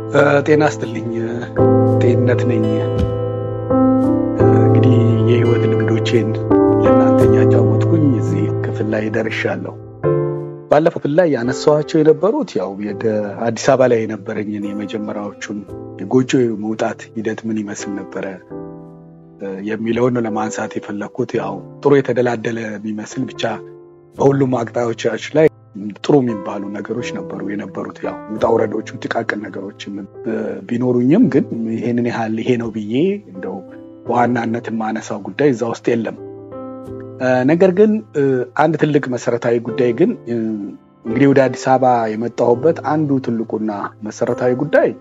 ጤና ይስጥልኝ ጤንነት ነኝ እንግዲህ የህይወት ልምዶቼን ለእናንተ ያጫወትኩኝ እዚህ ክፍል ላይ ደርሻለሁ ባለፈው ክፍል ላይ ያነሳኋቸው የነበሩት ያው አዲስ አበባ ላይ የነበረኝን የመጀመሪያዎቹን የጎጆ መውጣት ሂደት ምን ይመስል ነበር የሚለውን ለማንሳት የፈለኩት ያው ጥሩ የተደላደለ ቢመስል ብቻ በሁሉም አቅጣጫዎች ላይ ጥሩ የሚባሉ ነገሮች የነበሩት ያው ውጣውረዶቹ ጥቃቅን ነገሮች ቢኖሩኝም ግን ይሄንን ያህል ይሄ ነው ብዬ እንደው በዋናነት ማነሳው ጉዳይ እዛ ውስጥ የለም ነገር ግን አንድ ትልቅ መሰረታዊ ጉዳይ ግን እንግዲህ ወደ አዲስ አበባ የመጣሁበት አንዱ ትልቁና መሰረታዊ ጉዳይ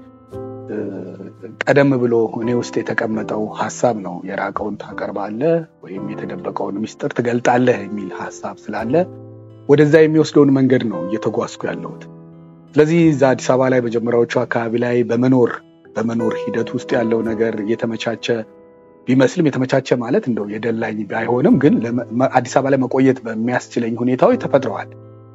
ቀደም ብሎ እኔ ውስጥ የተቀመጠው ሐሳብ ነው የራቀውን ታቀርባለህ ወይም የተደበቀውን ሚስጥር ትገልጣለህ የሚል ሐሳብ ስላለ ወደዛ የሚወስደውን መንገድ ነው እየተጓዝኩ ያለሁት ስለዚህ እዛ አዲስ አበባ ላይ በጀመራዎቹ አካባቢ ላይ በመኖር ሂደት ውስጥ ያለው ነገር የተመቻቸ ቢመስልም የተመቻቸ ማለት እንደው የደላኝ ባይሆንም ግን አዲስ አበባ ላይ መቆየት በሚያስችለኝ ሁኔታዎች ተፈጥረዋል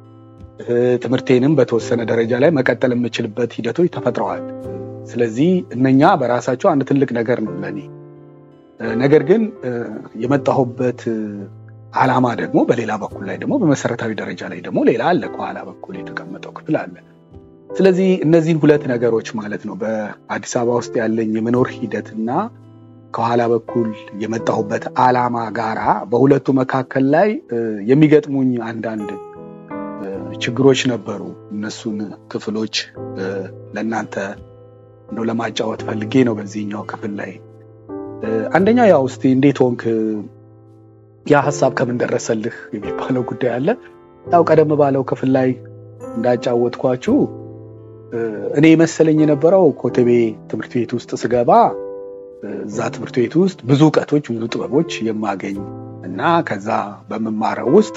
ትምርቴንም በተወሰነ ደረጃ ላይ መቀጠል የምችልበት ሂደቶች ተፈጥረዋል ስለዚህ እነኛ በራሳቸው አንድ ትልቅ ነገር ነው ለኔ ነገር ግን የመጣሁበት ዓላማ ደግሞ በሌላ በኩል ላይ ደግሞ በመሰረታዊ ደረጃ ላይ ደግሞ ሌላ አለ ከኋላ በኩል የተቀመጠው ክፍል አለ ስለዚህ እነዚህን ሁለት ነገሮች ማለት ነው በአዲስ አበባ ውስጥ ያለኝ የመኖር ሂደትና ከኋላ በኩል የመጣሁበት ዓላማ ጋራ በሁለቱ መካከል ላይ የሚገጥሙኝ አንዳንድ ችግሮች ነበሩ እነሱን ክፍሎች ለእናንተ ነው ለማጫወት ፈልጌ ነው በዚህኛው ክፍል ላይ አንደኛው ያው እስቲ እንዴት ሆንክ ያ ሐሳብ ከምን ደረሰልህ የሚባለው ጉዳይ አለ ያው ቀደም ባለው ክፍል ላይ እንዳጫወትኳችሁ እኔ መሰለኝ የነበረው ኮተቤ ትምህርት ቤት ውስጥ ስገባ እዛ ትምህርት ቤት ውስጥ ብዙ ዕውቀቶች ብዙ ጥበቦች የማገኝ እና ከዛ በመማረው ውስጥ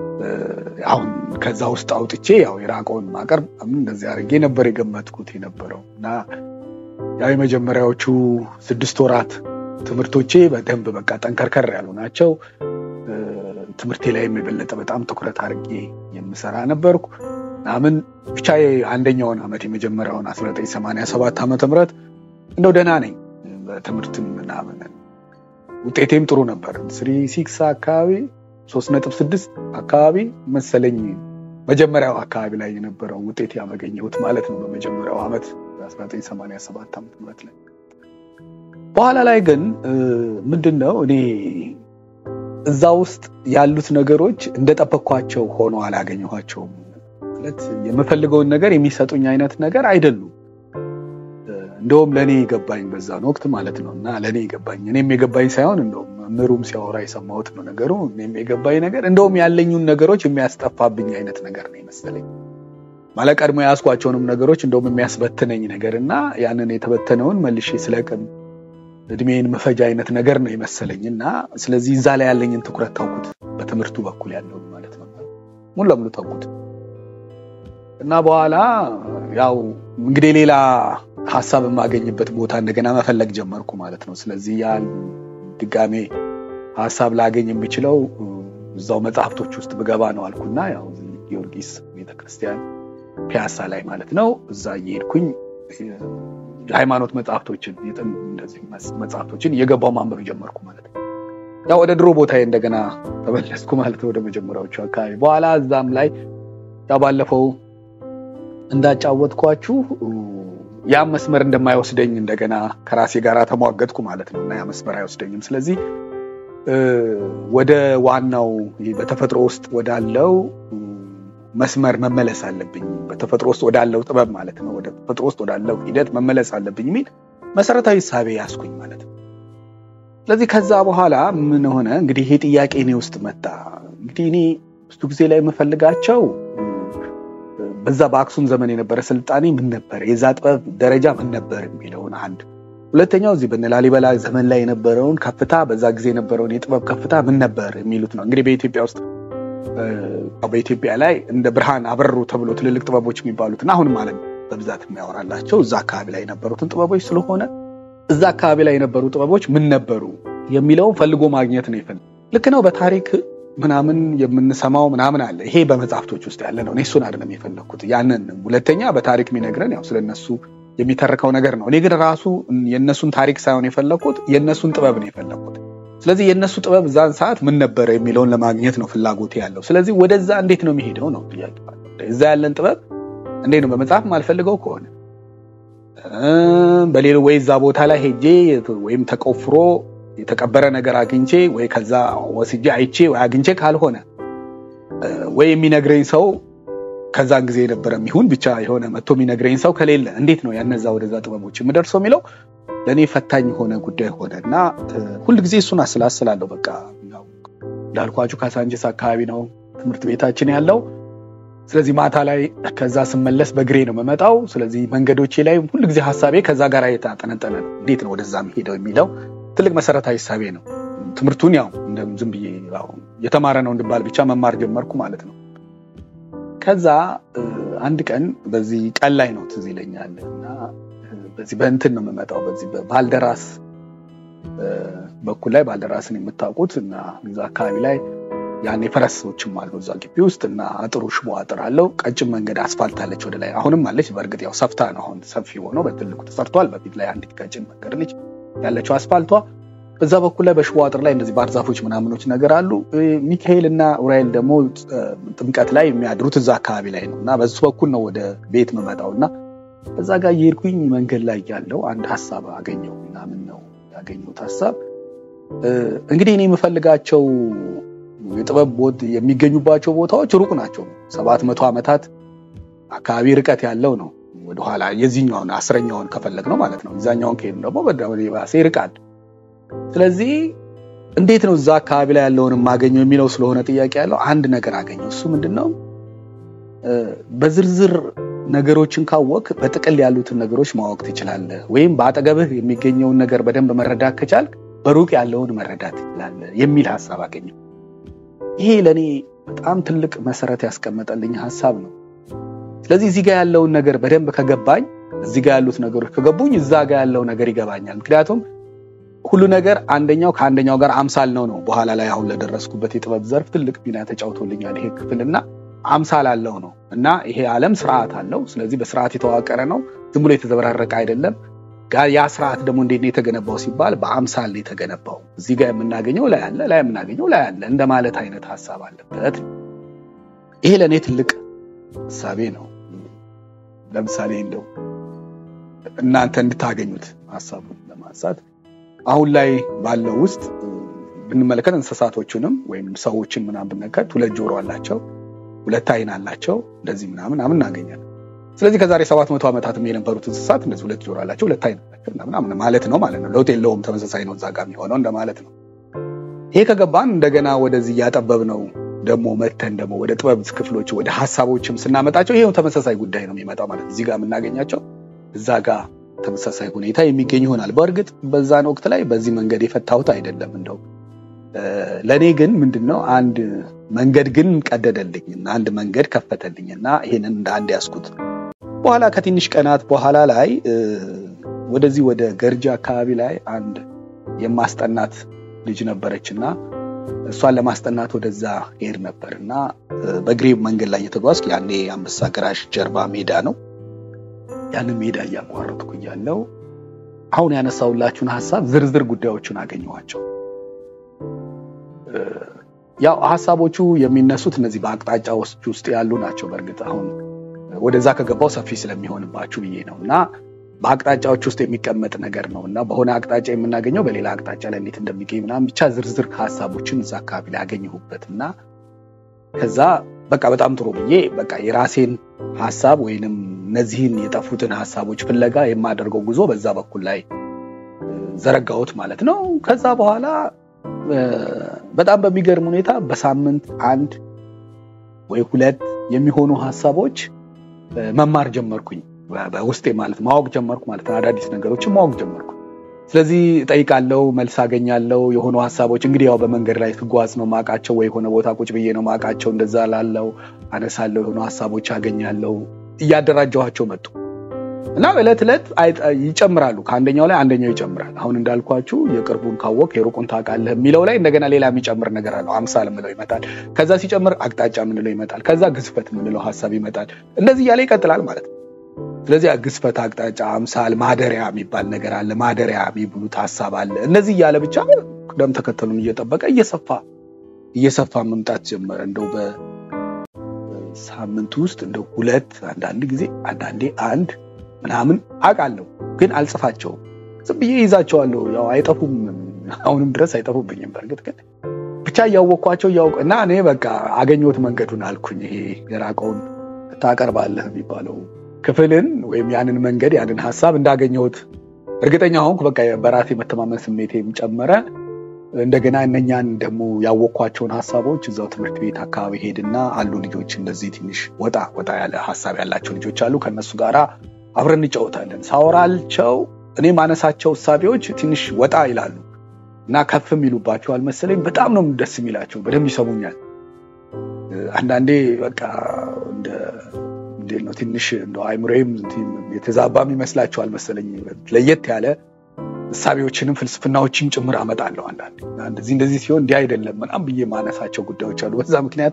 አሁን ከዛ ውስጥ አውጥቼ ያው የራቀውን ማቀርብ እንደዚህ አድርጌ ነበር የገመትኩት የነበረው እና ያው የመጀመሪያዎቹ 6 ወራት ትምህርቶቼ በደንብ በቃ ጠንከርከር ያሉ ናቸው ትምህርቴ ላይ የበለጠ በጣም ትኩረት አድርጌ የምሰራ ነበርኩ አሁን ብቻ አንደኛውን አመት የመጀመሪያውን 1987 ዓመተ ምህረት እንደው ደህና ነኝ በትምህርትም ምናምን ውጤቴም ጥሩ ነበር 36 አካባቢ 3.6 አካባቢ መሰለኝ መጀመሪያው አካባቢ ላይ የነበረው ውጤት ያመገኘሁት ማለት ነው በመጀመሪያው አመት 1987 ዓመተ ምህረት ላይ በኋላ ላይ ግን ምንድነው እኔ እዛ ውስጥ ያሉት ነገሮች እንደጠበቅኳቸው ሆኖ አላገኘኋቸውም ማለት የምፈልገውን ነገር የሚሰጡኝ አይነት ነገር አይደሉም እንደውም ለኔ ይገባኝ በዛን ወቅት ማለት ነውና ለኔ ይገባኝ እኔም የገባኝ ሳይሆን እንደውም ምሩም ሲያወራ የሰማሁት ነው ነገሩ እኔም የገባኝ ነገር እንደውም ያለኙን ነገሮች የሚያስጠፋብኝ አይነት ነገር ነው መሰለኝ ማለት ቀድሞ ያስኳቸውንም ነገሮች እንደውም የሚያስበትነኝ ነገርና ያንን የተበተነውን መልሼ ስለቀም እድሜን መፈጃ አይነት ነገር ነው መሰለኝና ስለዚህ እዛ ላይ ያለኝን ትኩረት ታውቁት በትምህርቱ በኩል ያለው ማለት ነው ሙሉ ለሙሉ ታውቁት እና በኋላ ያው እንግዲህ ሌላ ሐሳብ የማገኝበት ቦታ እንደገና መፈለግ ጀመርኩ ማለት ነው ስለዚህ ያ ድጋሜ ሐሳብ ላገኝ የሚችለው እዛው መጽሐፍቶች ውስጥ በገባ ነው አልኩና ያው ጊዮርጊስ ቤተክርስቲያን ፒያሳ ላይ ማለት ነው እዛ እየሄድኩኝ የሃይማኖት መጽሐፍቶችን እንደዚህ መጽሐፍቶችን እየገባው ማንበብ ጀመርኩ ማለት ነው ያው ወደ ድሮ ቦታዬ እንደገና ተመለስኩ ማለት ወደ መጀመሪያዎቹ አካባቢ በኋላ እዛም ላይ ያው ባለፈው እንዳጫወትኳችሁ ያ መስመር እንደማይወስደኝ እንደገና ከራሴ ጋር ተሟገጥኩ ማለት ነውና ያ መስመር አይወስደኝም ስለዚህ ወደ ዋናው በተፈጥሮ ውስጥ ወዳለው መስመር መመለስ አለብኝ በተፈጥሮ ውስጥ ወዳለው ጥበብ ማለት ነው ወደ ተፈጥሮ ውስጥ ወዳለው ሂደት መመለስ አለብኝ ሚል መሰረታዊ ሐሳብ ያስኩኝ ማለት ነው ስለዚህ ከዛ በኋላ ምን ሆነ እንግዲህ ይሄ ጥያቄ እኔ ውስጥ መጣ እንግዲህ እኔ ብዙ ጊዜ ላይ መፈልጋቸው በዛ በአክሱም ዘመን የነበረ ስልጣኔ ምን ነበር የዛ ጥበብ ደረጃ ምን ነበር የሚለውን አንድ ሁለተኛው እዚህ በነላሊበላ ዘመን ላይ የነበረውን ከፍታ በዛ ጊዜ የነበረውን የጥበብ ከፍታ ምን ነበር የሚሉት ነው እንግዲህ በኢትዮጵያ ላይ እንደ ብርሃን አበሩ ተብሎ ትልልቅ ጥበቦች የሚባሉትና አሁን ማለት በብዛት የሚያወራላቸው እዛ አካባቢ ላይ የነበሩትን ጥበቦች ስለሆነ እዛ አካባቢ ላይ የነበሩ ጥበቦች ምን ነበሩ የሚለውን ፈልጎ ማግኘት ነው ይፈል ልክ ነው በታሪክ ምናምን የምንሰማው ምናምን አለ ይሄ በመጽሐፍቶች ውስጥ ያለ ነው እኔ እሱን አይደለም የፈለኩት ያንን ሁለተኛ በታሪክ የሚነግረን ያው ስለነሱ የሚተርከው ነገር ነው እኔ ግን ራሱ የነሱን ታሪክ ሳይሆን የፈለኩት የነሱን ጥበብ ነው የፈለኩት ስለዚህ የነሱ ጥበብ ዛን ሰዓት ምን ነበር የሚለውን ለማግኘት ነው ፍላጎት ያለው ስለዚህ ወደዛ እንዴት ነው የሚሄደው ነው ጥያቄው እዛ ያለን ጥበብ እንዴት ነው በመጽሐፍ ማልፈልገው ከሆነ በሌላ ወይ ዛ ቦታ ላይ ሄጄ ወይም ተቆፍሮ የተቀበረ ነገር አግኝቼ ወይ ከዛ ወስጄ አይቼ ወይ አግኝቼ ካልሆነ ወይ የሚነግረኝ ሰው ከዛን ጊዜ የነበረም ይሁን ብቻ የሆነ መጥቶ የሚነግረኝ ሰው ከሌለ እንዴት ነው ያነዛ ወደዛ ጥበቦች የምደርሰው የሚለው ለኔ ፈታኝ ሆነ ጉዳይ ሆነና ሁሉ ጊዜ እሱን አስላስላለሁ በቃ ያው ዳልኳቹ ካሳንጂስ አካባቢ ነው ትምህርት ቤታችን ያለው ስለዚህ ማታ ላይ ከዛ ስመለስ በግሬ ነው መመጣው ስለዚህ መንገዶቼ ላይ ሁሉ ጊዜ ሐሳቤ ከዛ ጋር አይታጠነጠነ እንዴት ነው ወደዛ መሄደው የሚለው ትልቅ መሰረታዊ ሐሳቤ ነው ትምህርቱን ያው እንደም ዝም ብዬ ያው የተማረ ነው እንድባል ብቻ መማር ጀመርኩ ማለት ነው ከዛ አንድ ቀን በዚህ ቀን ላይ ነው ትዝ ይለኛልና በዚህ በእንትን ነው መመጣው በዚህ በባልደራስ በኩል ላይ ባልደራስን የምታውቁትና እዛ አካባቢ ላይ ያኔ ፈረሶችም አሉ እዛ ግቢ ውስጥና አጥሩ ሽቦ አጥር አለው ቀጭን መንገድ አስፋልት አለች ወደ ላይ አሁንም አለች በርግጥ ያው ሰፍታ ነው አሁን ሰፊ ሆኖ በትልቁ ተሰርቷል በፊት ላይ አንድ ቀጭን መንገድ ልጅ ያለችው አስፋልቷ በዛ በኩል ላይ በሽቦ አጥር ላይ እንደዚህ ባርዛፎች ምናምኖች ነገር አሉ ሚካኤልና ኡራኤል ደግሞ ጥምቀት ላይ የሚያድሩት እዛ አካባቢ ላይ ነውና በሱ በኩል ነው ወደ ቤት መመጣውና በዛ ጋር ይርኩኝ መንገድ ላይ ያለው አንድ ሐሳብ አገኘውና ምን ነው ያገኘሁት ሐሳብ እንግዲህ እኔ የምፈልጋቸው የጥበብ ቦት የሚገኙባቸው ቦታዎች ሩቅ ናቸው 700 ዓመታት አካባቢ ርቀት ያለው ነው ወደ ኋላ የዚህኛውን 10ኛውን ከፈለግ ነው ማለት ነው እዛኛውን ከሄድን ደግሞ ወደ ባሴ ይርቃል ስለዚህ እንዴት ነው እዛ አካባቢ ላይ ያለውን ማገኘው የሚለው ስለሆነ ጥያቄ ያለው አንድ ነገር አገኘው እሱ ምንድነው በዝርዝር ነገሮችን ካወቅ በጥቅል ያሉትን ነገሮች ማወቅ ትችላለህ ወይም በአጠገብህ የሚገኘውን ነገር በደንብ መረዳት ከቻልክ በሩቅ ያለውን መረዳት ትችላለህ የሚል ሐሳብ አገኘው ይሄ ለኔ በጣም ትልቅ መሰረት ያስቀመጠልኝ ሐሳብ ነው ስለዚህ እዚህ ጋር ያለውን ነገር በደንብ ከገባኝ እዚህ ጋር ያሉት ነገሮች ከገቡኝ እዛ ጋር ያለው ነገር ይገባኛል ምክንያቱም ሁሉ ነገር አንደኛው ከአንደኛው ጋር አምሳል ነው በኋላ ላይ አሁን ለደረስኩበት የጥበብ ዘርፍ ትልቅ ሚና ተጫውቶልኛል ይሄ ክፍልና አምሳል አለው ነው እና ይሄ ዓለም ስርዓት አለው ስለዚህ በስርዓት የተዋቀረ ነው ዝም ብሎ የተዘበራረቀ አይደለም ያ ስርዓት ደግሞ እንዴት ነው የተገነባው ሲባል በአምሳል ነው የተገነባው እዚህ ጋር የምናገኘው ላይ የምናገኘው ላይ አለ እንደማለት አይነት ሐሳብ አለበት ይሄ ለኔ ትልቅ ሐሳቤ ነው ለምሳሌ እንደው እናንተ እንድታገኙት ሐሳቡን ለማንሳት አሁን ላይ ባለው ውስጥ ብንመለከት እንስሳቶችንም ወይም ሰዎችን ምናምን ብንመለከት ሁለት ጆሮ አላቸው ሁለት አይን አላቸው እንደዚህ ምናምን እናገኛለን ስለዚህ ከዛሬ 700 ዓመታትም የነበሩት እንስሳት እንደዚህ ሁለት ጆሮ አላቸው ሁለት አይን አላቸው ምናምን ማለት ነው ለውጥ የለውም ተመሳሳይ ነው ዛጋ የሚሆነው እንደማለት ነው ይሄ ከገባን እንደገና ወደዚህ ያጠበብነው ደግሞ መተን ደግሞ ወደ ጥበብ ክፍሎች ወደ ሐሳቦችም ስናመጣቸው ይሄው ተመሳሳይ ጉዳይ ነው የሚመጣው ማለት እዚህ ጋር የምናገኛቸው እዛ ጋር ተመሳሳይ ሁኔታ የሚገኝ ይሆናል በእርግጥ በዛን ወቅት ላይ በዚህ መንገድ የፈታሁት አይደለም እንደው ለኔ ግን ምንድነው አንድ መንገድ ግን ቀደደልኝና አንድ መንገድ ከፈተልኝና ይሄንን እንደ አንድ ያስኩት በኋላ ከትንሽ ቀናት በኋላ ላይ ወደዚህ ወደ ገርጃ አካባቢ ላይ አንድ የማስጠናት ልጅ ነበረችና እሷን ለማስጠናት ወደዛ ሄድ ነበርና በግሬብ መንገድ ላይ የተጓዝኩ ያኔ አንበሳ ግራሽ ጀርባ ሜዳ ነው ያንን ሜዳ ያቋረጥኩ ያለው አሁን ያነሳውላችሁን ሐሳብ ዝርዝር ጉዳዮችን አገኘዋቸው ያው ሐሳቦቹ የሚነሱት እነዚህ በአቅጣጫዎች ውስጥ ያሉ ናቸው በእርግጥ አሁን ወደዛ ከገባው ሰፊ ስለሚሆንባችሁ ይሄ ነውና በአቅጣጫዎች ውስጥ የሚቀመጥ ነገር ነውና በሆነ አቅጣጫ የምናገኘው በሌላ አቅጣጫ ላይ እንዴት እንደሚገኝ ምናምን ብቻ ዝርዝር ሐሳቦችን እዛ አካባቢ ላይ አገኘሁበትና ከዛ በቃ በጣም ጥሩ ብዬ በቃ የራሴን ሐሳብ ወይንም እነዚህን የጠፉትን ሐሳቦች ፍለጋ የማደርገው ጉዞ በዛ በኩል ላይ ዘረጋውት ማለት ነው ከዛ በኋላ በጣም በሚገርም ሁኔታ በሳምንት አንድ ወይ ሁለት የሚሆኑ ሐሳቦች መማር ጀመርኩኝ በውስጤ ማለት ማወቅ ጀመርኩ ማለት አዳዲስ ነገሮችን ማወቅ ጀመርኩ ስለዚህ ጠይቃለሁ መልስ አገኛለሁ የሆኑ ሐሳቦች እንግዲህ ያው በመንገድ ላይ ተጓዝ ነው ማቃቸው ወይ ሆነ ቦታ ቁጭ ብዬ ነው ማቃቸው እንደዛ ላለው አነሳለሁ የሆኑ ሐሳቦች አገኛለሁ እያደራጀዋቸው መጡ እና እለት ይጨምራሉ ከአንደኛው ላይ አንደኛው ይጨምራል አሁን እንዳልኳችሁ የቅርቡን ካወቅ የሩቁን ታውቃለህ የሚለው ላይ እንደገና ሌላ የሚጨምር ነገር አለው አምሳል ምንለው ይመጣል ከዛ ሲጨምር አቅጣጫ ምንለው ይመጣል ከዛ ግዝፈት ምንለው ሐሳብ ይመጣል እንደዚህ ያለ ይቀጥላል ማለት ነው ስለዚህ ግዝፈት አቅጣጫ አምሳል ማደሪያ የሚባል ነገር አለ ማደሪያ የሚብሉት ሐሳብ አለ እነዚህ ያለ ብቻ ቅደም ተከተሉን እየጠበቀ እየሰፋ መምጣት ጀመረ እንደው በሳምንት ውስጥ እንደው ሁለት አንዳንዴ አንድ ምናምን አቃለው ግን አልጽፋቸው ዝም ብዬ ይዛቸዋለሁ ያው አይጠፉም አሁንም ድረስ አይጠፉብኝም በርግጥ ግን ብቻ ያወቅኳቸው እና እኔ በቃ አገኘሁት መንገዱን አልኩኝ ይሄ የራቀውን ታቀርባለህ የሚባለው ክፍልን ወይም ያንን መንገድ ያንን ሐሳብ እንዳገኘሁት እርግጠኛ ሆንኩ በቃ በራሴ መተማመን ስሜቴም ጨመረ እንደገና እነኛን ደሞ ያወቅኳቸውን ሐሳቦች እዛው ትምህርት ቤት አካባቢ ሄድና አሉ ልጆች እንደዚህ ትንሽ ወጣ ያለ ሐሳብ ያላቸው ልጆች አሉ ከነሱ ጋራ አብረን እንጫወታለን ሳወራልቸው እኔ ማነሳቸው ሐሳቦች ትንሽ ወጣ ይላሉ እና ከፍም ይሉባቸዋል መሰለኝ በጣም ነው ደስ የሚላቸው በደንብ ይሰሙኛል አንዳንዴ በቃ ነው ትንሽ እንደው አይምሮዬም የተዛባም ይመስላችኋል መሰለኝ ለየት ያለ ሐሳቦችንም ፍልስፍናዎችም ጭምር አመጣለሁ አንዳንዴ እንደዚህ ሲሆን እንዲህ አይደለም ምናምን ብዬ ማነሳቸው ጉዳዮች አሉ በዛ ምክንያት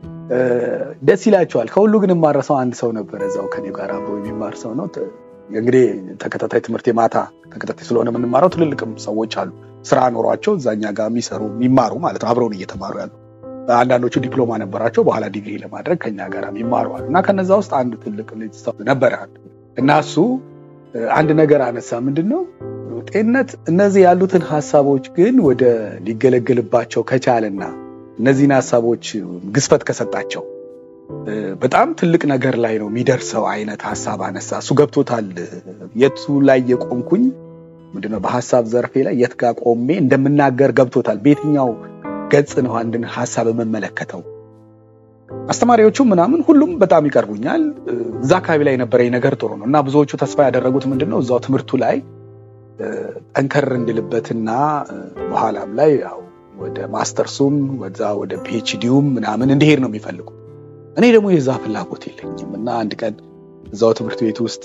ደስ ይላቸዋል ከሁሉ ግን ማረሰው አንድ ሰው ነበር እዛው ከኔ ጋር አብሮ የሚማር ሰው ነው እንግዲህ ተከታታይ ትምህርት የማታ ተከታታይ ስለሆነ የምንማረው ትልልቅም ሰዎች አሉ ስራ ኖሯቸው እዛኛ ጋር የሚማሩ ማለት ነው አብረውን እየተማሩ ያሉ አንዳንዶቹ ዲፕሎማ ነበራቸው በኋላ ዲግሪ ለማድረግ ከኛ ጋር የሚማሩ አሉና ከነዛ ውስጥ አንድ ትልቅ ልጅ ሰው ነበር እና እሱ አንድ ነገር አነሳ ምንድነው ጤንነት እነዚህ ያሉትን ሐሳቦች ግን ወደ ሊገለገልባቸው ከቻለና እነዚህን ሐሳቦች ግዝፈት ከሰጣቸው በጣም ትልቅ ነገር ላይ ነው የሚደርሰው አይነት ሐሳብ አነሳ እሱ ገብቶታል የቱ ላይ የቆምኩኝ ምንድነው በሐሳብ ዘርፌ ላይ የት ጋር ቆሜ እንደምናገር ገብቶታል በየትኛው ገጽ ነው አንድን ሐሳብ መመለከተው አስተማሪዎቹ ምናምን ሁሉም በጣም ይቀርቡኛል እዛ አካባቢ ላይ የነበረኝ ነገር ጥሩ ነው እና ብዙዎቹ ተስፋ ያደረጉት ምንድነው እዛው ትምህርቱ ላይ ጠንከር እንድልበትና በኋላም ላይ ያው ወደ ማስተርሱም ወደ ፒኤችዲውም ምናምን እንዲሄድ ነው የሚፈልጉ እኔ ደግሞ የዛ ፍላጎት የለኝም እና አንድ ቀን እዛው ትምህርት ቤት ውስጥ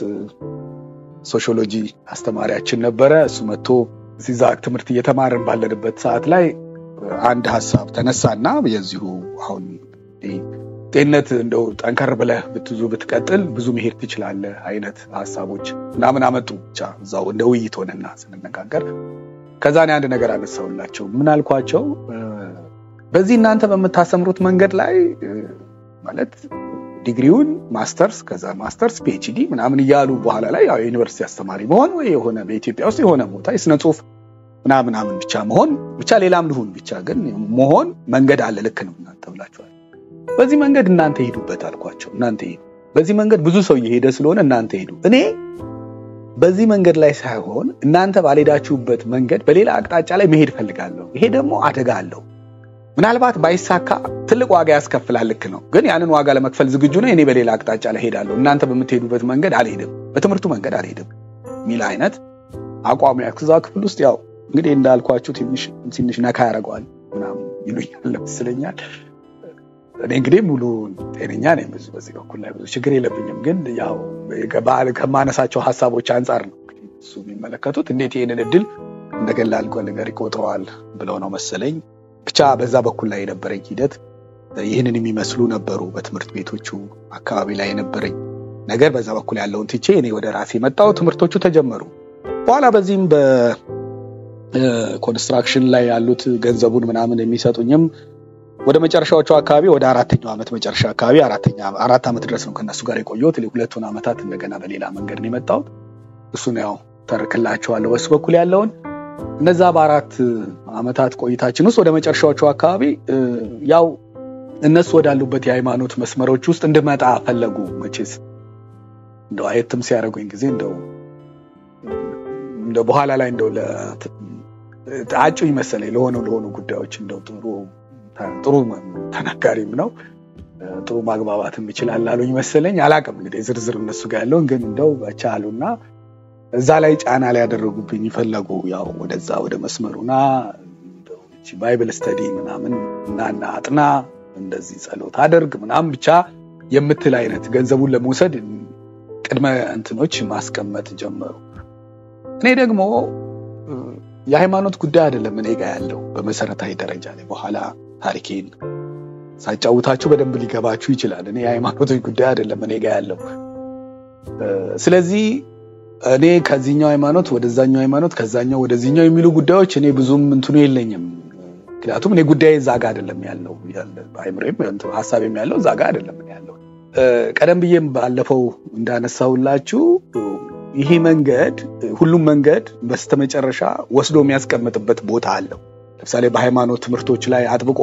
ሶሺዮሎጂ አስተማሪያችን ነበረ እሱ መጥቶ እዛ ትምህርት እየተማረን ባለበት ሰዓት ላይ አንድ ሐሳብ ተነሳና የዚሁ አሁን ጤንነት እንደው ጠንከር ብለህ ብትቀጥል ብዙ መሄድ ትችላለህ አይነት ሐሳቦች ምናምን አመጡ ብቻ እዛው እንደ ውይይት ሆነና ስንነጋገር ከዛ ነው አንድ ነገር አነሳውላቸው ምን አልኳቸው በዚህ እናንተ በመታሰምሩት መንገድ ላይ ማለት ዲግሪውን ማስተርስ ከዛ ማስተርስ ፒኤችዲ ምናምን ይያሉ በኋላ ላይ ያው ዩኒቨርሲቲ አስተማሪ መሆን ወይ የሆነ በኢትዮጵያ ውስጥ የሆነ ቦታ የስነ ጽሁፍ ምናምን ብቻ መሆን ብቻ ሌላም ልሁን ብቻ ግን መሆን መንገድ አለ ልክ ነው እናንተ ብላችኋል በዚህ መንገድ እናንተ ሄዱበት አልኳቸው እናንተ ሄዱ በዚህ መንገድ ብዙ ሰው እየሄደ ስለሆነ እናንተ ሄዱ እኔ በዚህ መንገድ ላይ ሳይሆን እናንተ ባልሄዳችሁበት መንገድ በሌላ አቅጣጫ ላይ መሄድ ፈልጋለሁ ይሄ ደግሞ አደጋ አለው ምናልባት ባይሳካ ትልቅ ዋጋ ያስከፍላል ልክ ነው ግን ያንን ዋጋ ለመክፈል ዝግጁ ነኝ እኔ በሌላ አቅጣጫ ላይ ሄዳለሁ እናንተ በመትሄዱበት መንገድ አልሄድም በትምህርቱ መንገድ አልሄድም ሚል አይነት አቋም ያክዛ ክፍል ውስጥ ያው እንግዲህ እንዳልኳችሁ ትንሽ ነካ ያረጋዋል ምናምን ይሉኛል መስለኛል እኔ እንግዲህ ሙሉ ጤነኛ ነኝ በዚህ በኩል ላይ ብዙ ችግር የለብኝም ግን ያው ከማነሳቸው ሐሳቦች አንፃር ነው እሱ የሚመለከቱት እንዴት ይሄንን እድል እንደገላል ነገር ይቆጥረዋል ብለው ነው መሰለኝ ብቻ በዛ በኩል ላይ የነበረኝ ሂደት ይሄንን የሚመስሉ ነበሩ በትምህርት ቤቶቹ አካባቢ ላይ የነበረኝ ነገር በዛ በኩል ያለውን ትቼ እኔ ወደ ራሴ መጣው ትምህርቶቹ ተጀመሩ በኋላ በዚህም በኮንስትራክሽን ላይ ያሉት ገንዘቡን ምናምን የሚሰጡኝም ወደ መጨረሻዎቹ አካባቢ ወደ አራተኛው አመት መጨረሻ አካባቢ አራት አመት ድረስ ነው ከነሱ ጋር የቆየሁት ለሁለቱን አመታት እንደገና በሌላ መንገድ ነው የመጣው እሱን ያው ተርክላቸዋለሁ በሱ በኩል ያለውን እነዛ በአራት አመታት ቆይታችን ውስጥ ወደ መጨረሻዎቹ አካባቢ ያው እነሱ ወዳሉበት የሃይማኖት መስመሮች ውስጥ እንድመጣ ፈለጉ መቼስ እንደው አየትም ሲያረጉኝ ጊዜ እንደው በኋላ ላይ እንደው ለአጩኝ መሰለኝ ለሆኑ ጉዳዮች እንደው ጥሩ ተናጋሪም ነው ጥሩ ማግባባትም ይችላል አሉኝ መሰለኝ አላቀም እንግዲህ ዝርዝር እነሱ ጋር ያለውን ግን እንደው አቻሉና እዛ ላይ ጫና ላይ ያደረጉብኝ ይፈልጉ ያው ወደ መስመሩና እቺ ባይብል ስተዲ ምናምን እና አጥና እንደዚህ ጸሎት አድርግ ምናምን ብቻ የምትል አይነት ገንዘቡን ለመውሰድ ቅድመ እንትኖች ማስቀመጥ ጀመሩ እኔ ደግሞ የሃይማኖት ጉዳይ አይደለም እኔ ጋር ያለው በመሰረታዊ ደረጃ ላይ በኋላ ታሪኬን ሳጫውታችሁ በደንብ ሊገባችሁ ይችላል እኔ የሃይማኖት ጉዳይ አይደለም እኔ ጋር ያለው ስለዚህ እኔ ከዚህኛው ሃይማኖት ወደዛኛው ሃይማኖት ከዛኛው ወደዚህኛው የሚሉ ጉዳዮች እኔ ብዙም እንትኑ የለኝም ምክንያቱም እኔ ጉዳይ ዛጋ አይደለም ያለው አይምሮም ሐሳቤም ያለው ዛጋ አይደለም ያለው ቀደም ብዬም ባለፈው እንዳነሳውላችሁ ይሄ መንገድ ሁሉም መንገድ በስተመጨረሻ ወስዶ የሚያስቀምጥበት ቦታ አለው ለምሳሌ በሃይማኖት ትምህርቶች ላይ አጥብቆ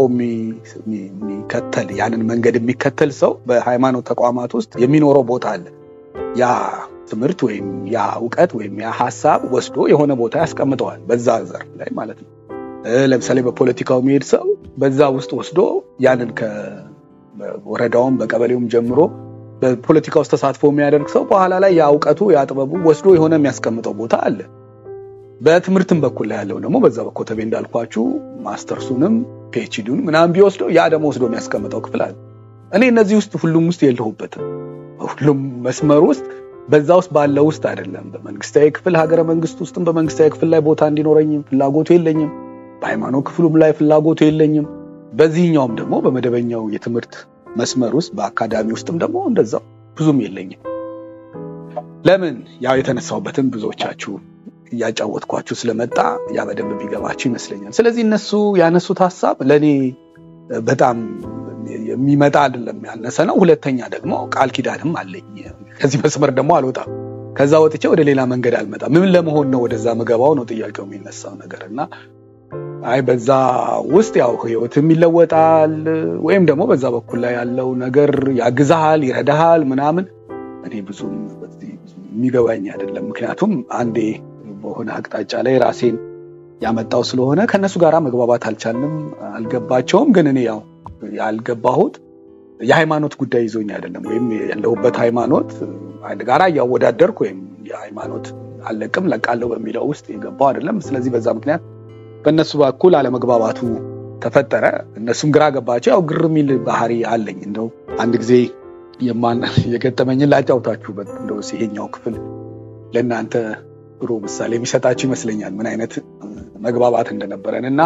የሚከተል ያንን መንገድ የሚከተል ሰው በሃይማኖት ተቋማት ውስጥ የሚኖረው ቦታ አለ ያ ትምህርት ወይም ያ ዕውቀት ወይም ያ ሐሳብ ወስዶ የሆነ ቦታ ያስቀምጠዋል በዛ ዘርፍ ላይ ማለት ነው ለምሳሌ በፖለቲካው የሚሄድ ሰው በዛ ውስጥ ወስዶ ያንን ከወረዳውም በቀበሌውም ጀምሮ በፖለቲካው ውስጥ ተሳትፎ የሚያደርግ ሰው በኋላ ላይ ያ ዕውቀቱ ያ ጥበቡ ወስዶ የሆነ የሚያስቀምጠው ቦታ አለ በትምህርትም በኩል ላይ ያለው ደግሞ በዛ በኮተቤ እንዳልኳችሁ ማስተርሱንም ፒኤችዲውን ምናምን ቢወስዶ ያ ደግሞ ወስዶ የሚያስቀምጠው ክፍል አለ እኔ እነዚህ ውስጥ ሁሉም ውስጥ የለሁበትም ሁሉም መስመር ውስጥ በዛ ውስጥ ባለው ውስጥ አይደለም በመንግስታዊ ክፍል ሀገረ መንግስት ውስጥም በመንግስታዊ ክፍል ላይ ቦታ እንዲኖረኝ ፍላጎቱ የለኝም በሃይማኖት ክፍሉም ላይ ፍላጎቱ የለኝም በዚህኛውም ደግሞ በመደበኛው የትምህርት መስመር ውስጥ በአካዳሚ ውስጥም ደግሞ እንደዛው ብዙም የለኝም ለምን ያው የተነሳውበትን ብዙዎቻችሁ ያጫወትኳችሁ ስለመጣ ያ በደንብ ቢገባችሁ ይመስለኛል ስለዚህ እነሱ ያነሱት ሐሳብ ለኔ በጣም የሚመጣ አይደለም ያነሰ ነው ሁለተኛ ደግሞ ቃል ኪዳንም አለኝ ከዚህ መስመር ደግሞ አልወጣም ከዛ ወጥቼ ወደ ሌላ መንገድ አልመጣም ምን ለመሆን ነው ወደዛ መገባው ነው ጥያቄው የሚነሳው ነገርና አይ በዛ ውስጥ ያው ህይወትም ይለወጣል ወይም ደግሞ በዛ በኩል ላይ ያለው ነገር ያግዛሃል ይረዳሃል ምናምን እኔ ብዙም የሚገባኝ አይደለም ምክንያቱም አንዴ በሆነ አቅጣጫ ላይ ራሴን ያመጣው ስለሆነ ከነሱ ጋራ መግባባት አልቻልንም አልገባቸውም ግን እኔ ያው ያልገባሁት የሃይማኖት ጉዳይ ይዞኝ አይደለም ወይም ያለሁበት ሃይማኖት አንድ ጋራ ያወዳደርኩ ወይም የሃይማኖት አለቅም ለቃለው በሚለው ውስጥ የገባው አይደለም ስለዚህ በዛ ምክንያት በእነሱ በኩል አለመግባባቱ ተፈጠረ እነሱም ግራ ገባቸው ያው ግርሚል ባህሪ አለኝ እንደው አንድ ጊዜ የገጠመኝን ላጫውታችሁ እንደው ሲሄኛው ክፍል ለእናንተ ብሩ ምሳሌ የሚሰጣችሁ ይመስለኛል ምን አይነት መግባባት እንደነበረንና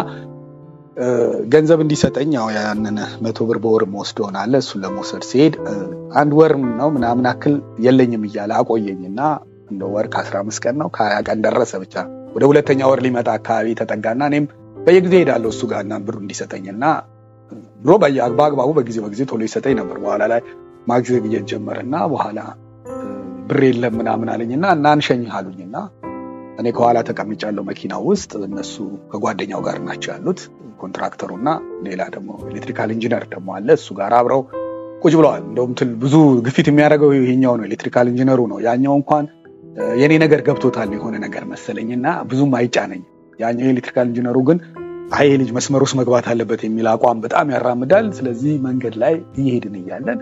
ገንዘብ እንዲሰጠኝ ያው ያንን 100 ብር በወር ወስዶና አለ እሱ ለመውሰድ ሲሄድ አንድ ወር ነው ምናምን አክል የለኝም ይያለ አቆየኝና እንደው ወር ከ15 ቀን ነው ከ20 ቀን ደረሰ ብቻ ወደ ሁለተኛ ወር ሊመጣ አካባቢ ተጠጋና እኔም በየጊዜ ሄዳለሁ እሱ ጋርና ብሩ እንዲሰጠኝና ብሮ በአግባቡ በጊዜ ቶሎ ይሰጠኝ ነበር በኋላ ላይ ማግዘብ እየጀመረና በኋላ ብር የለም ምናምን አለኝና እናንሸኝ አሉኝና እኔ ከኋላ ተቀምጫለሁ መኪናው ውስጥ እነሱ ከጓደኛው ጋር ናቸው ያሉት ኮንትራክተሩና ሌላ ደግሞ ኤሌክትሪካል ኢንጂነር ደግሞ አለ እሱ ጋር አብረው ቁጭ ብለዋል እንደውም ብዙ ግፊት የሚያደርገው ይሄኛው ነው ኤሌክትሪካል ኢንጂነሩ ነው ያኛው እንኳን የኔ ነገር ገብቶታል የሆነ ነገር መሰለኝና ብዙም አይጫነኝ ያኛው ኤሌክትሪካል ኢንጂነሩ ግን አይ ልጅ መስመር ውስጥ መግባት አለበት የሚል አቋም በጣም ያራምዳል ስለዚህ መንገድ ላይ እየሄድን ይያለን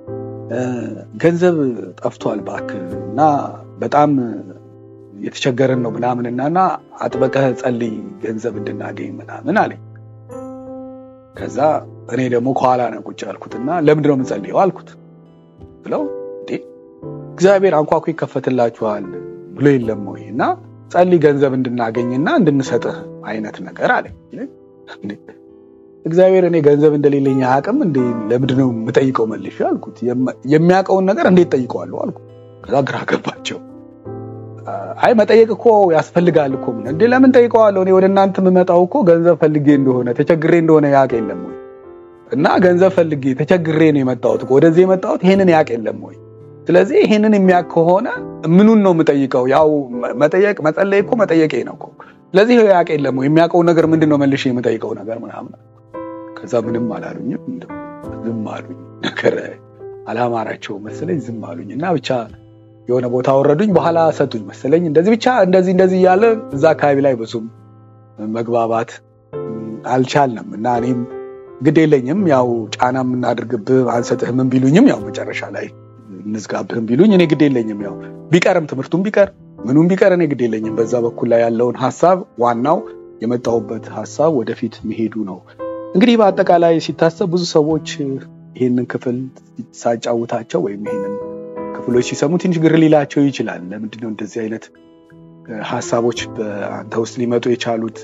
ገንዘብ ጠፍቷል ባክና በጣም የተቸገረን ነው ምናምንና አጥበቀህ ጸልይ ገንዘብ እንድናገኝ ምናምን አለኝ ከዛ እኔ ደግሞ ከኋላ ነው ቁጭ ያልኩትና ለምንድን ነው የምጸልየው አልኩት ብለው እግዚአብሔር አንኳኩ ይከፈትላችኋል ብሎ የለም ወይና ጸልይ ገንዘብ እንድናገኝና እንድንሰጥህ አይነት ነገር አለኝ እግዚአብሔር እኔ ገንዘብ እንደሌለኝ አቅም እንደ ለምንድን ነው የምጠይቀው መልሽ አልኩት የሚያቀውን ነገር እንዴት ጠይቀዋለሁ አልኩት ከዛ ግራ ገባቸው አይ መጠየቅ እኮ ያስፈልጋል እኮ እንዴ ለምን ጠይቀዋለሁ እኔ ወደናንተ የምመጣው እኮ ገንዘብ ፈልጌ እንደሆነ ተቸግሬ እንደሆነ ያቅ የለም ወይ እና ገንዘብ ፈልጌ ተቸግሬ ነው የመጣሁት ወደዚህ የመጣሁት ይሄንን ያቅ የለም ወይ ስለዚህ ይሄንን የሚያቅ ከሆነ ምኑን ነው የምጠይቀው ያው መጠየቅ መጸለይ እኮ መጠየቄ ነው እኮ ስለዚህ ያቅ የለም ወይ የሚያቀው ነገር ምንድነው መልሼ የምጠይቀው ነገር ምናምን ከዛ ምንም አላሉኝም ዝም አሉኝ ነገር አላማራቸው መሰለኝ ዝም አሉኝና ብቻ የሆነ ቦታ ወረዱኝ በኋላ ሰጡኝ መሰለኝ እንደዚህ ብቻ እንደዚህ ያለ እዛ አካባቢ ላይ ብዙም መግባባት አልቻልንም እና እኔም ግዴለኝም ያው ጫናም እናድርግብህ አንሰጥህ ምን ቢሉኝም ያው መጨረሻ ላይ እንዝጋብህም ቢሉኝ እኔ ግዴለኝም ያው ቢቀርም ትምህርቱም ቢቀር ምኑም ቢቀር እኔ ግዴለኝም በዛ በኩል ላይ ያለውን ሐሳብ ዋናው የመጣውበት ሐሳብ ወደፊት መሄዱ ነው እንግዲህ በአጠቃላይ ሲታሰብ ብዙ ሰዎች ይሄንን ክፍል ሳጫውታቸው ወይም ይሄንን ክፍሎች ሲሰሙ ትንሽ ግር ሊላቸው ይችላል ለምንድነው እንደዚህ አይነት ሐሳቦች በአንተ ውስጥ ሊመጡ የቻሉት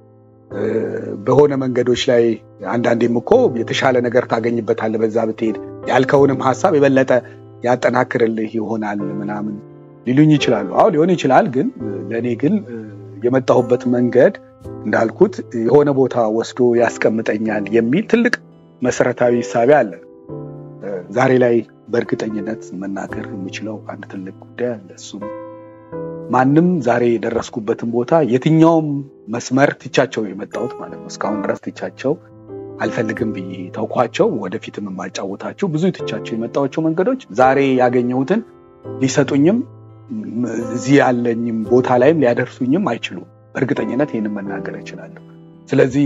በሆነ መንገዶች ላይ አንዳንዴም እኮ የተሻለ ነገር ታገኝበታል በዛ ብትሄድ ያልከውንም ሐሳብ የበለጠ ያጠናክርልህ ይሆናል ምናምን ሊሉኝ ይችላሉ። አዎ ሊሆን ይችላል። ግን ለኔ ግን የመጣሁበት መንገድ እንዳልኩት የሆነ ቦታ ወስዶ ያስቀምጠኛል የሚል ትልቅ መሰረታዊ ሐሳብ አለ። ዛሬ ላይ በእርግጠኝነት መናገር የምችለው አንድ ትልቅ ጉዳይ አለ። እሱም ማንም ዛሬ የደረስኩበትን ቦታ የትኛውም መስመር ትቻቸው የመጣሁት ማለት ነው። እስካሁን ድረስ ትቻቸው አልፈልግም ብዬ ተውኳቸው። ወደፊትም የማጫወታቸው ብዙ ትቻቸው የመጣኋቸው መንገዶች ዛሬ ያገኘሁትን ሊሰጡኝም እዚህ ያለኝም ቦታ ላይም ሊያደርሱኝም አይችሉም። በእርግጠኝነት ይሄንን መናገር እችላለሁ። ስለዚህ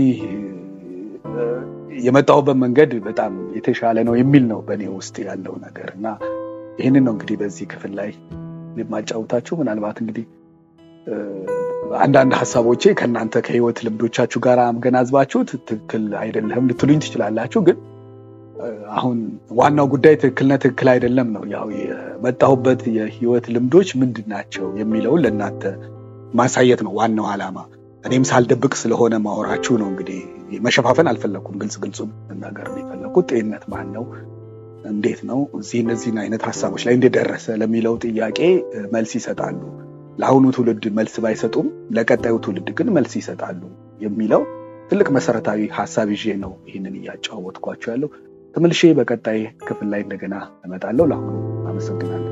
የመጣሁበት መንገድ በጣም የተሻለ ነው የሚል ነው በእኔ ውስጥ ያለው ነገር እና ይሄንን ነው እንግዲህ በዚህ ክፍል ላይ የማጫወታችሁ። ምናልባት እንግዲህ አንዳንድ ሐሳቦቼ ከናንተ ከህይወት ልምዶቻችሁ ጋር አምገናዝባችሁ ትክክል አይደለም ልትሉኝ ትችላላችሁ። ግን አሁን ዋናው ጉዳይ ትክክል አይደለም ነው። ያው የመጣሁበት የህይወት ልምዶች ምንድናቸው የሚለውን ለእናንተ ማሳየት ነው ዋናው ዓላማ። እኔም ሳልደብቅ ስለሆነ ማወራችሁ ነው። እንግዲህ መሸፋፈን አልፈለኩም። ግልጽ መናገር ነው የፈለኩት። ጤንነት ማን ነው፣ እንዴት ነው እነዚህን አይነት ሐሳቦች ላይ እንደደረሰ ለሚለው ጥያቄ መልስ ይሰጣሉ። ለአሁኑ ትውልድ መልስ ባይሰጡም ለቀጣዩ ትውልድ ግን መልስ ይሰጣሉ የሚለው ትልቅ መሰረታዊ ሐሳብ ይዤ ነው ይሄንን እያጫወትኳችሁ ያለው። ተመልሼ በቀጣይ ክፍል ላይ እንደገና እመጣለሁ። ለአሁኑ አመሰግናለሁ።